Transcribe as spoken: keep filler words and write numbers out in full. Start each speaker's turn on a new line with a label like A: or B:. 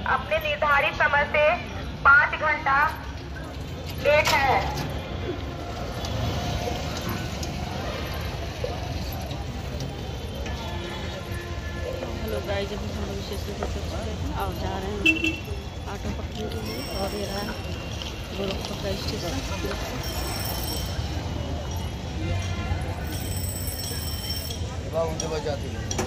A: अपने निर्धारित समय से पाँच घंटा लेट है।
B: हेलो गाइस, अभी हम लोग स्टेशन पर पहुंच चुके हैं और जा रहे हैं ऑटो पकड़ने के लिए। और ये रहा गोरखपुर का स्टेशन।
C: उनके पास जाती है।